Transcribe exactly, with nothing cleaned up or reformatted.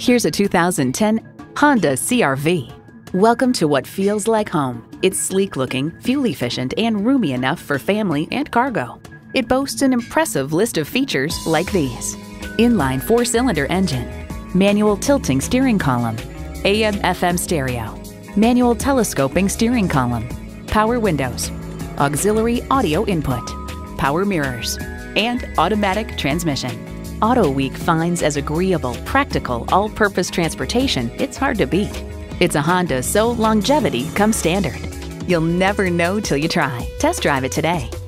Here's a two thousand ten Honda C R V. Welcome to what feels like home. It's sleek-looking, fuel-efficient, and roomy enough for family and cargo. It boasts an impressive list of features like these: inline four-cylinder engine, manual tilting steering column, A M F M stereo, manual telescoping steering column, power windows, auxiliary audio input, power mirrors, and automatic transmission. AutoWeek finds as agreeable, practical, all-purpose transportation it's hard to beat. It's a Honda, so longevity comes standard. You'll never know till you try. Test drive it today.